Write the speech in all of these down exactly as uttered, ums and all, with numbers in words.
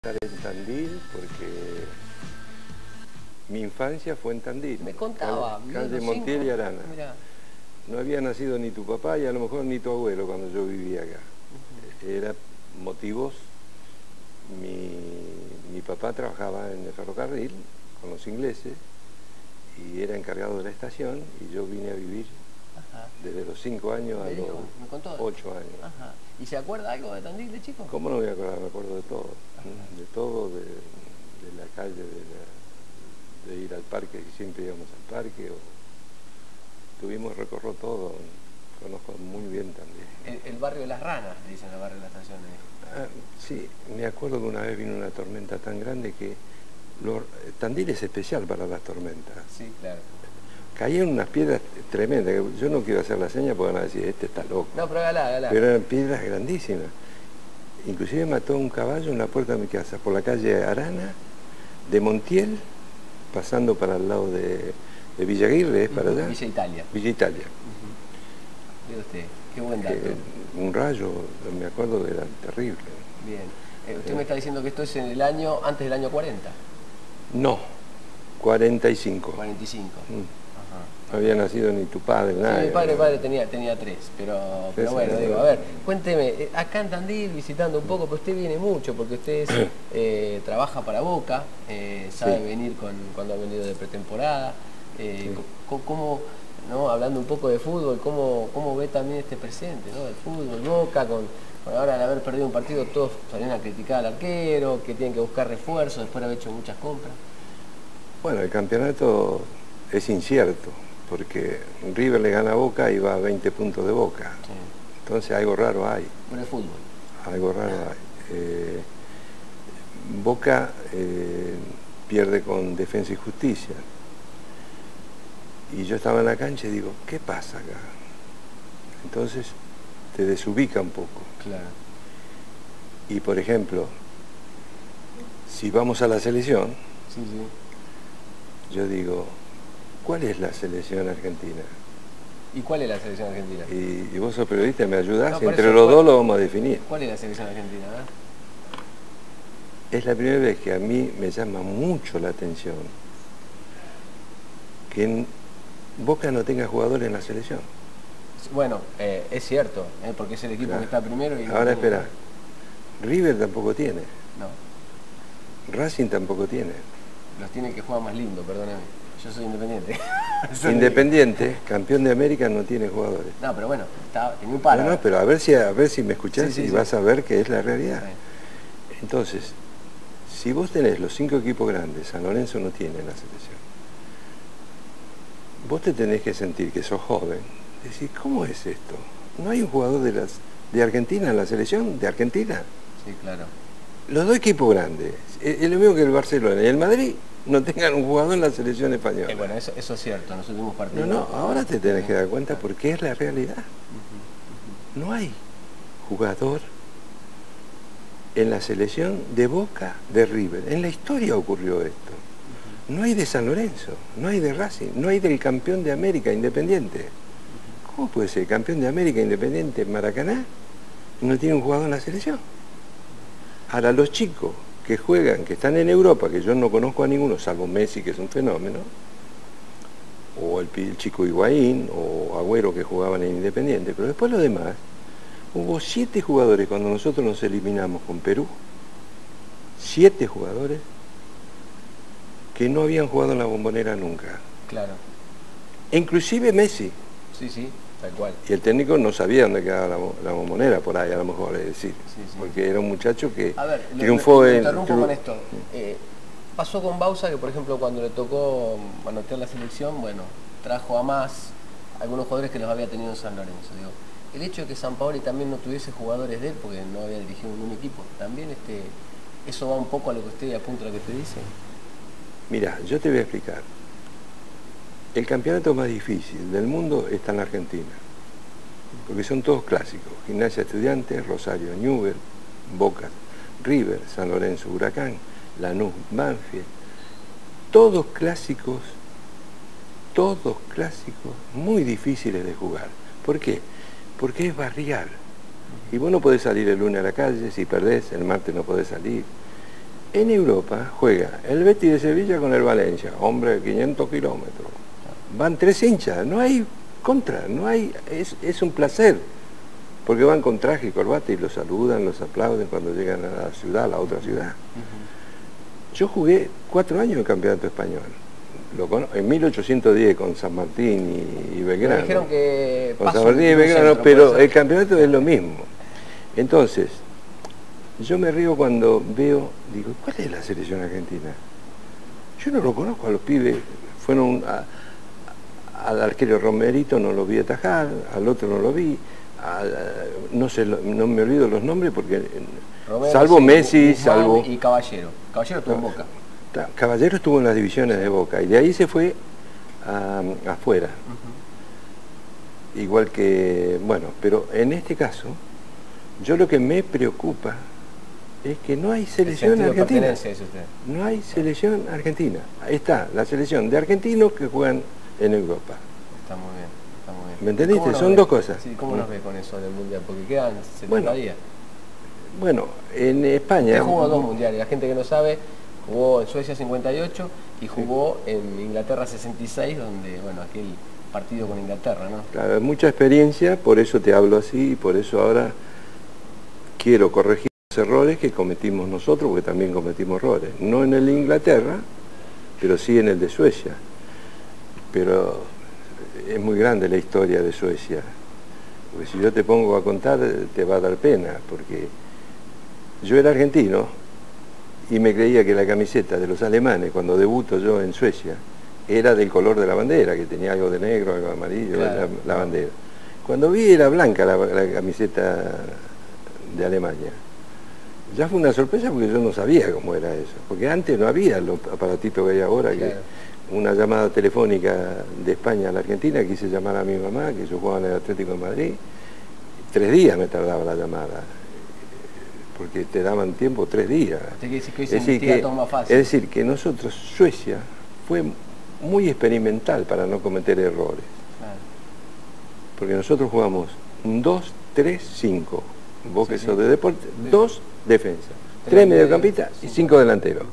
Estar en Tandil porque mi infancia fue en Tandil. Me contaba. Calle, calle Montiel y Arana. Mirá. No había nacido ni tu papá y a lo mejor ni tu abuelo cuando yo vivía acá. Uh-huh. Era motivos. Mi, mi papá trabajaba en el ferrocarril con los ingleses y era encargado de la estación y yo vine a vivir Ajá. desde los cinco años a los ocho años. Ajá. ¿Y se acuerda algo de Tandil de chico? ¿Cómo no me voy a acordar? Me acuerdo de todo. Ajá. De todo, de, de la calle, de, la, de ir al parque, que siempre íbamos al parque. O, tuvimos, recorrió todo, conozco muy bien también. El, el barrio de las ranas, le dicen el barrio de la estación. Ah, sí, me acuerdo que una vez vino una tormenta tan grande que lo, Tandil es especial para las tormentas. Sí, claro. Caían unas piedras tremendas, yo no quiero hacer la seña porque van a decir, este está loco. No, pero hágala, hágala. Pero eran piedras grandísimas. Inclusive mató un caballo en la puerta de mi casa, por la calle Arana, de Montiel, pasando para el lado de, de Villa Aguirre, ¿es para allá? Villa Italia. Villa Italia. Uh-huh. Mire usted, qué buen dato. Que, un rayo, me acuerdo que era terrible. Bien. Eh, usted eh, me está diciendo que esto es en el año, antes del año cuarenta. No, cuarenta y cinco. cuarenta y cinco. Mm. No había nacido ni tu padre, nada. Sí, mi padre, padre tenía, tenía tres, pero, pero sí, bueno, sí, digo, a ver, cuénteme, acá en Tandil, visitando un poco, pero usted viene mucho, porque usted es, eh, trabaja para Boca, eh, sabe sí. venir con, cuando ha venido de pretemporada, eh, sí. cómo, ¿no? Hablando un poco de fútbol, cómo, cómo ve también este presente, ¿no? El fútbol, Boca, con, con ahora al haber perdido un partido, todos salían a criticar al arquero, que tienen que buscar refuerzos, después de haber hecho muchas compras. Bueno, el campeonato es incierto, porque River le gana a Boca y va a veinte puntos de Boca. Sí. Entonces algo raro hay. Por el fútbol. Algo raro hay. Eh, Boca eh, pierde con Defensa y Justicia. Y yo estaba en la cancha y digo, ¿qué pasa acá? Entonces te desubica un poco. Claro. Y por ejemplo, si vamos a la selección, sí, sí. yo digo, ¿cuál es la selección argentina? ¿Y cuál es la selección argentina? Y, y vos sos periodista, ¿me ayudás? No, Entre eso, los ¿cuál, dos lo vamos a definir. ¿Cuál es la selección argentina? ¿eh? Es la primera vez que a mí me llama mucho la atención que en Boca no tenga jugadores en la selección. Bueno, eh, es cierto, ¿eh? Porque es el equipo claro. que está primero y... No Ahora tiene... espera, River tampoco tiene. No. Racing tampoco tiene. Los tiene que jugar más lindo, perdóname. Yo soy Independiente. Independiente, campeón de América, no tiene jugadores. No, pero bueno, está, tenía un paro. No, no, pero a ver si, a ver si me escuchás sí, sí, y sí. vas a ver que es la realidad. Sí. Entonces, si vos tenés los cinco equipos grandes, San Lorenzo no tiene la selección. Vos te tenés que sentir que sos joven. Decís, ¿cómo es esto? ¿No hay un jugador de, las, de Argentina en la selección? ¿De Argentina? Sí, claro. Los dos equipos grandes, es lo mismo que el Barcelona y el Madrid, no tengan un jugador en la selección española. Eh, bueno, eso, eso es cierto, en los últimos partidos. No, no, ahora te tenés que dar cuenta porque es la realidad. Uh-huh, uh-huh. No hay jugador en la selección de Boca, de River. En la historia ocurrió esto. Uh-huh. No hay de San Lorenzo, no hay de Racing, no hay del campeón de América, Independiente. Uh-huh. ¿Cómo puede ser campeón de América, Independiente, Maracaná, y no tiene un jugador en la selección? Ahora, los chicos que juegan, que están en Europa, que yo no conozco a ninguno, salvo Messi, que es un fenómeno, o el, el chico Higuaín, o Agüero, que jugaban en Independiente, pero después lo demás, hubo siete jugadores cuando nosotros nos eliminamos con Perú, siete jugadores que no habían jugado en la Bombonera nunca. Claro. Inclusive Messi. Sí, sí. Tal cual. Y el técnico no sabía dónde quedaba la, la Bombonera, por ahí a lo mejor, es decir, sí, sí. porque era un muchacho que a ver, triunfó le, le, en... interrumpo con esto. Eh, pasó con Bausa que, por ejemplo, cuando le tocó anotar la selección, bueno, trajo a más algunos jugadores que los había tenido en San Lorenzo. Digo, el hecho de que Sampaoli también no tuviese jugadores de él, porque no había dirigido ningún equipo, también este, eso va un poco a lo que usted apunta a lo que usted dice. Mira, yo te voy a explicar. El campeonato más difícil del mundo está en la Argentina, porque son todos clásicos, Gimnasia Estudiantes, Rosario, Newell's, Boca, River, San Lorenzo, Huracán, Lanús, Banfield, todos clásicos, todos clásicos muy difíciles de jugar. ¿Por qué? Porque es barrial, y vos no podés salir el lunes a la calle, si perdés, el martes no podés salir. En Europa juega el Betis de Sevilla con el Valencia, hombre, quinientos kilómetros. Van tres hinchas, no hay contra, no hay, es, es un placer, porque van con traje y corbata y los saludan, los aplauden cuando llegan a la ciudad, a la otra ciudad. Uh-huh. Yo jugué cuatro años en campeonato español, lo con, en mil ochocientos diez con San Martín y, y Belgrano. Me dijeron que con San Martín y Belgrano, centro, pero el campeonato es lo mismo. Entonces, yo me río cuando veo, digo, ¿cuál es la selección argentina? Yo no lo conozco a los pibes, fueron a, al arquero Romerito no lo vi atajar, al otro no lo vi, a, no sé, no me olvido los nombres porque Romero, salvo sí, Messi, Guzmán salvo... y Caballero. Caballero estuvo no, en Boca. Caballero estuvo en las divisiones de Boca y de ahí se fue a, afuera. Uh-huh. Igual que, bueno, pero en este caso, yo lo que me preocupa es que no hay selección argentina. Es usted. No hay selección argentina. Ahí está, la selección de argentinos que juegan en Europa. Está muy bien, está muy bien. ¿Me entendiste? Son ve? dos cosas. Sí, ¿cómo nos ve con eso del Mundial? Porque quedan setenta bueno, días. Bueno, en España... Usted jugó dos mundiales, la gente que no sabe, jugó en Suecia cincuenta y ocho y jugó sí. en Inglaterra sesenta y seis, donde, bueno, aquel partido con Inglaterra, ¿no? Claro, mucha experiencia, por eso te hablo así, y por eso ahora quiero corregir los errores que cometimos nosotros, porque también cometimos errores. No en el de Inglaterra, pero sí en el de Suecia. Pero es muy grande la historia de Suecia, porque si yo te pongo a contar te va a dar pena, porque yo era argentino y me creía que la camiseta de los alemanes, cuando debuto yo en Suecia, era del color de la bandera, que tenía algo de negro, algo de amarillo, claro. la, la bandera. Cuando vi era blanca la, la camiseta de Alemania. Ya fue una sorpresa porque yo no sabía cómo era eso, porque antes no había los aparatitos que hay ahora, claro. que una llamada telefónica de España a la Argentina, quise llamar a mi mamá, que yo jugaba en el Atlético de Madrid, tres días me tardaba la llamada, porque te daban tiempo tres días. Usted que dice que hoy se investiga todo más fácil. Es decir, que nosotros, Suecia, fue muy experimental para no cometer errores. Claro. Porque nosotros jugamos un dos tres cinco, vos sí, que sí. sos de deporte, sí. dos defensas, tres mediocampistas y cinco delanteros.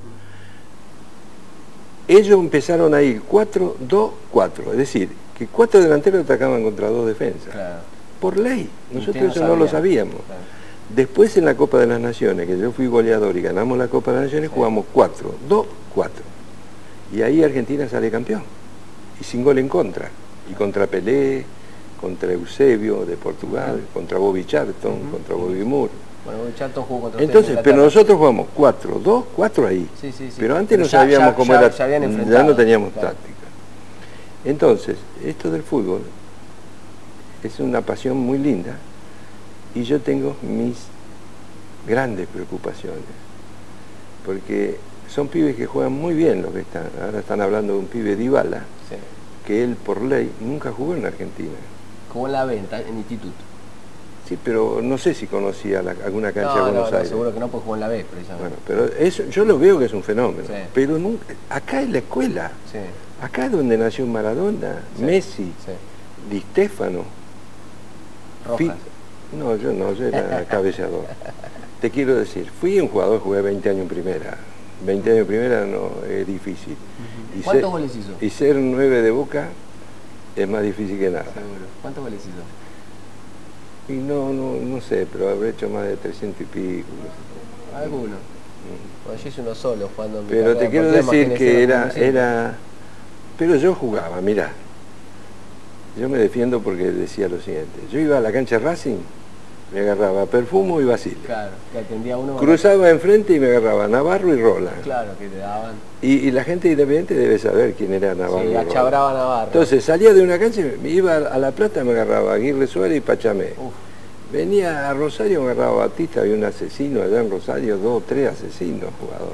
Ellos empezaron a ir cuatro dos cuatro, es decir, que cuatro delanteros atacaban contra dos defensas. Claro. Por ley, nosotros eso no lo sabíamos. Claro. Después en la Copa de las Naciones, que yo fui goleador y ganamos la Copa de las Naciones, sí. jugamos cuatro dos cuatro. Y ahí Argentina sale campeón. Y sin gol en contra. Y contra Pelé, contra Eusebio de Portugal, uh-huh. contra Bobby Charlton, uh-huh. contra Bobby Moore. Bueno, Bobby Charlton jugó contra Entonces, pero nosotros jugamos cuatro dos cuatro ahí. Sí, sí, sí. Pero antes pero no ya, sabíamos ya, cómo ya, era, ya, ya no teníamos claro. táctica. Entonces, esto del fútbol es una pasión muy linda y yo tengo mis grandes preocupaciones. Porque son pibes que juegan muy bien los que están. Ahora están hablando de un pibe Dybala, sí. que él por ley nunca jugó en Argentina. Jugó en la venta, en instituto. Sí, pero no sé si conocía la, alguna cancha no, de Buenos no, no, Aires. seguro que no, pues jugó en la B, precisamente. Bueno, pero eso, yo lo veo que es un fenómeno. Sí. Pero nunca, acá en la escuela, sí. acá es donde nació Maradona, sí. Messi, sí. Di Stéfano. Rojas. No, yo no, yo era cabeceador. Te quiero decir, fui un jugador, jugué veinte años en primera. veinte años en primera no es difícil. Uh-huh. Y ¿Cuántos ser, goles hizo? Y ser nueve de Boca es más difícil que nada. Seguro. ¿Cuántos goles hizo? Y no, no, no sé, pero habré hecho más de trescientos y pico. No sé. ¿Alguno? Mm. Bueno, yo hice uno solo jugando en mi Pero te quiero decir que era, era... Pero yo jugaba, mirá. Yo me defiendo porque decía lo siguiente. Yo iba a la cancha Racing, me agarraba Perfumo y Basile. Claro, que atendía uno. Cruzaba enfrente y me agarraba Navarro y Roland. Claro, que te daban. Y, y la gente independiente debe saber quién era Navarro. Sí, y achabraba Navarro. Entonces salía de una cancha, me iba a La Plata, me agarraba Aguirre Suárez y Pachamé. Uf. Venía a Rosario, me agarraba Batista, había un asesino allá en Rosario, dos o tres asesinos jugadores.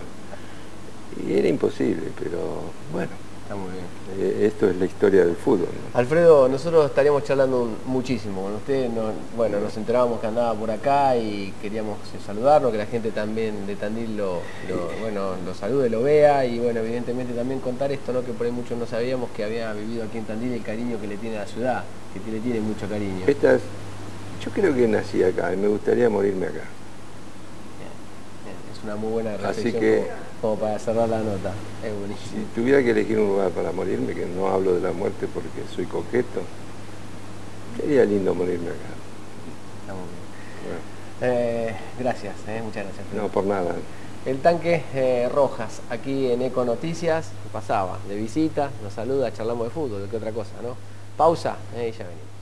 Y era imposible, pero bueno. Está muy bien. Eh, esto es la historia del fútbol, ¿no? Alfredo, nosotros estaríamos charlando un, muchísimo con usted. No, bueno, nos enterábamos que andaba por acá y queríamos saludarlo, que la gente también de Tandil lo, lo, bueno, lo salude, lo vea y bueno, evidentemente también contar esto, ¿no? Que por ahí muchos no sabíamos que había vivido aquí en Tandil, el cariño que le tiene a la ciudad, que le tiene mucho cariño. Estas, yo creo que nací acá y me gustaría morirme acá. Bien, bien. Es una muy buena reflexión. Así que, como, como para cerrar la nota. Es buenísimo. Si tuviera que elegir un lugar para morirme, que no hablo de la muerte porque soy coqueto, sería lindo morirme acá. Está muy bien. Bueno. Eh, gracias, eh, muchas gracias. No, por nada. El Tanque eh, Rojas, aquí en Eco Noticias, pasaba de visita, nos saluda, charlamos de fútbol, de qué otra cosa, ¿no? Pausa, eh, y ya venimos.